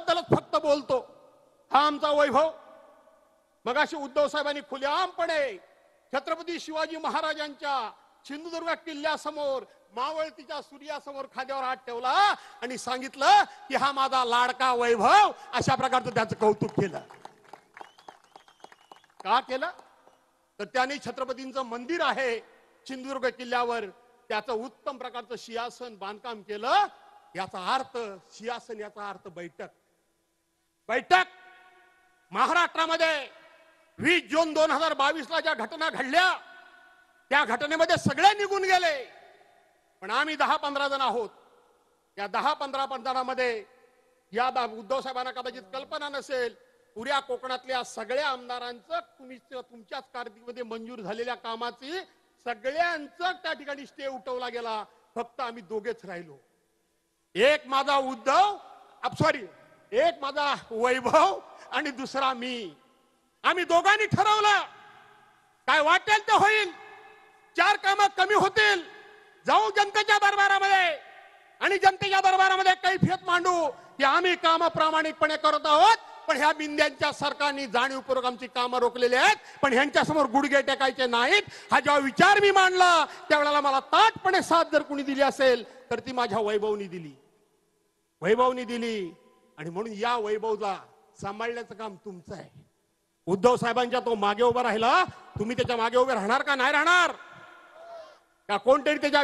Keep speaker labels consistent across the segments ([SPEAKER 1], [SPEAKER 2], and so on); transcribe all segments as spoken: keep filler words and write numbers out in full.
[SPEAKER 1] वैभवाबद्दलच फक्त बोलतो, हा आमचा वैभव. मगाशी उद्धव साहेबांनी खुलेआमपणे छत्रपती शिवाजी महाराजांच्या सिंधुदुर्ग किल्ल्यासमोर मावळतीच्या सूर्यासमोर खांद्यावर हात ठेवला आणि सांगितलं की हा माझा लाडका वैभव. अशा प्रकारचं त्याचं कौतुक केलं. का केलं? तर त्याने छत्रपतींचं मंदिर आहे सिंधुदुर्ग किल्ल्यावर, त्याचं उत्तम प्रकारचं सिंहासन बांधकाम केलं. याचा अर्थ सिंहासन, याचा अर्थ बैठक. बैठक महाराष्ट्रामध्ये वीस जून दोन हजार बावीस ला ज्या घटना घडल्या त्या घटनेमध्ये सगळे निघून गेले, पण आम्ही दहा पंधरा जण आहोत. या दहा पंधरा जणांमध्ये या उद्धव साहेबांना कदाचित कल्पना नसेल, पुऱ्या कोकणातल्या सगळ्या आमदारांचं तुम्ही तुमच्याच कारकिर्दीमध्ये मंजूर झालेल्या कामाची सगळ्यांचं त्या ठिकाणी स्टे उठवला गेला. फक्त आम्ही दोघेच राहिलो. एक माझा उद्धव, सॉरी एक माझा वैभव आणि दुसरा मी. आम्ही दोघांनी ठरवलं काय वाटेल ते होईल, चार कामं कमी होतील, जाऊ जनतेच्या दरबारामध्ये आणि जनतेच्या दरबारामध्ये कैफियत मांडू की आम्ही काम प्रामाणिकपणे करत आहोत. पण ह्या बिंद्यांच्या सरकारने जाणीवपूर्वक आमची कामं रोखलेली आहेत, पण ह्यांच्या समोर गुडघे टेकायचे नाहीत. हा जेव्हा विचार मी मांडला त्यावेळेला मला ताटपणे साथ जर कुणी दिली असेल तर ती माझ्या वैभवनी दिली, वैभवनी दिली. आणि म्हणून या वैभवला सांभाळण्याचं काम तुमचं आहे. उद्धव साहेबांच्या तो मागे उभा राहिला, तुम्ही त्याच्या मागे उभे राहणार का नाही राहणार? का कोणतरी त्याच्या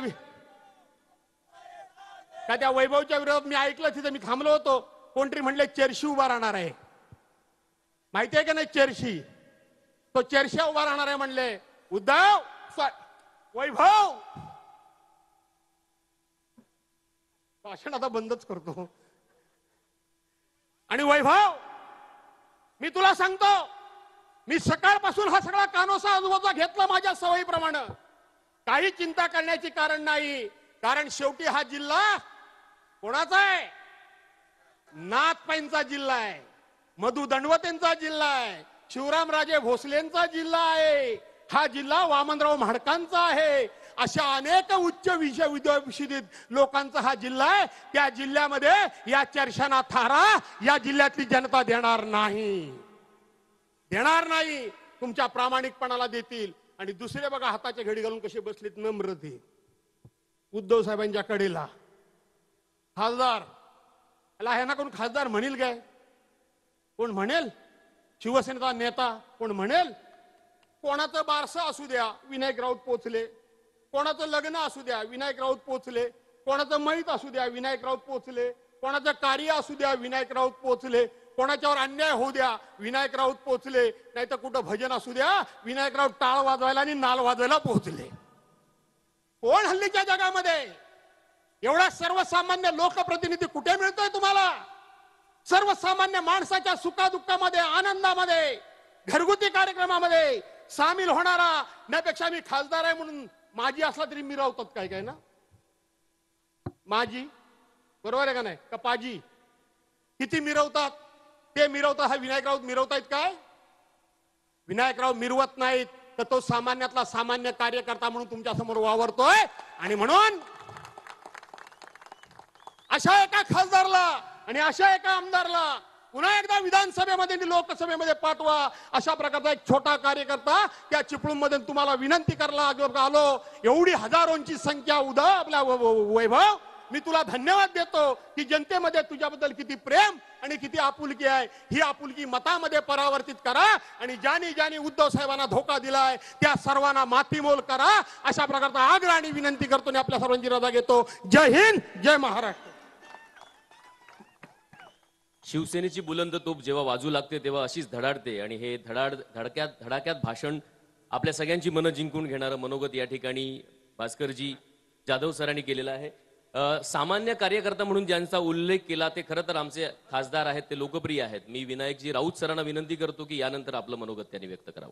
[SPEAKER 1] का त्या वैभवच्या विरोधात मी ऐकलं, तिथे मी थांबलो होतो, कोणतरी म्हणले चेरशी उभा राहणार आहे. माहिती आहे का नाही चेरशी? तो चेरशा उभा राहणार आहे म्हणले. उद्धव वैभव भाषण आता बंदच करतो. आणि वैभव मी तुला सांगतो, मी सकाळपासून हा सगळा कानोसा आजूबाजूला घेतला माझ्या सवयीप्रमाणे. काही चिंता करण्याची कारण नाही, कारण शेवटी हा जिल्हा कोणाचा आहे? नाथपाईंचा जिल्हा आहे, मधु दंडवतेंचा जिल्हा आहे, शिवरामराजे भोसलेंचा जिल्हा आहे, हा जिल्हा वामनराव म्हाडकांचा आहे. अशा अनेक उच्च विद्याविषयित लोकांचा हा जिल्हा आहे. त्या जिल्ह्यामध्ये या चर्चांना थारा या जिल्ह्यातली जनता देणार नाही, देणार नाही. तुमच्या प्रामाणिकपणाला देतील. आणि दुसरे बघा हाताच्या घडी घालून कसे बसलेत नम्रते उद्धव साहेबांच्या कडेला. खासदार ह्याना कोण खासदार म्हणेल काय? कोण म्हणेल? शिवसेनेचा नेता कोण म्हणेल? कोणाचं बारसं असू द्या विनायक राऊत पोचले, कोणाचं लग्न असू द्या विनायक राऊत पोचले, कोणाचं मैत असू द्या विनायक राऊत पोचले, कोणाचं कार्य असू द्या विनायक राऊत पोचले, कोणाच्यावर अन्याय होऊ द्या विनायक राऊत पोचले, नाही तर कुठं भजन असू द्या विनायक राऊत टाळ वाजवायला आणि नाल वाजवायला पोहोचले. कोण हल्लीच्या जगामध्ये एवढा सर्वसामान्य लोकप्रतिनिधी कुठे मिळतोय तुम्हाला? सर्वसामान्य माणसाच्या सुखादुःखामध्ये, आनंदामध्ये, घरगुती कार्यक्रमामध्ये सामील होणारा. त्यापेक्षा मी खासदार आहे म्हणून माझी असला तरी मिरवतात काय काय ना, माझी बरोबर आहे का नाही? का पाजी किती मिरवतात? ते मिरवतात. हा विनायक राऊत मिरवतायत काय? विनायक राऊत मिरवत नाहीत. तर तो सामान्यातला सामान्य कार्यकर्ता म्हणून तुमच्या समोर वावरतोय. आणि म्हणून अशा एका खासदारला आणि अशा एका आमदारला पुन्हा एकदा विधानसभेमध्ये आणि लोकसभेमध्ये पाठवा. अशा प्रकारचा एक छोटा कार्यकर्ता त्या चिपळूणमध्ये तुम्हाला विनंती करायला आलो. एवढी हजारोंची संख्या उदा आपल्या वैभव, मी तुला धन्यवाद देतो की जनतेमध्ये तुझ्याबद्दल किती प्रेम आणि किती आपुलकी आहे. ही आपुलकी मतामध्ये परावर्तित करा आणि ज्यानी ज्यानी उद्धव साहेबांना धोका दिलाय त्या सर्वांना मातीमोल करा. अशा प्रकारचा आग्रह आणि विनंती करतो आणि आपल्या सर्वांची रजा घेतो. जय हिंद, जय महाराष्ट्र.
[SPEAKER 2] शिवसेनेची बुलंद तोप जेव्हा वाजू लागते तेव्हा अशीच धडाडते. आणि हे धडाड धडक्यात धडाक्यात भाषण आपल्या सगळ्यांची मनं जिंकून घेणारं मनोगत या ठिकाणी भास्करजी जाधव सरांनी केलेलं आहे. सामान्य कार्यकर्ता म्हणून ज्यांचा उल्लेख केला ते खरं तर आमचे खासदार आहेत, ते लोकप्रिय आहेत. मी विनायकजी राऊत सरांना विनंती करतो की यानंतर आपलं मनोगत त्यांनी व्यक्त करावं.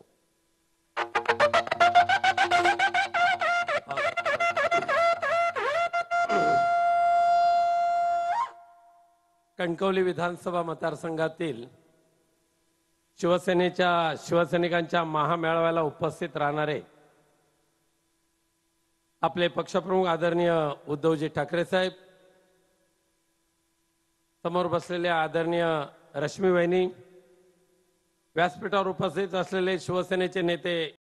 [SPEAKER 3] कणकवली विधानसभा मतदारसंघातील शिवसेनेच्या शिवसैनिकांच्या महामेळाव्याला उपस्थित राहणारे आपले पक्षप्रमुख आदरणीय उद्धवजी ठाकरे साहेब, समोर बसलेले आदरणीय रश्मी वहिनी, व्यासपीठावर उपस्थित असलेले शिवसेनेचे नेते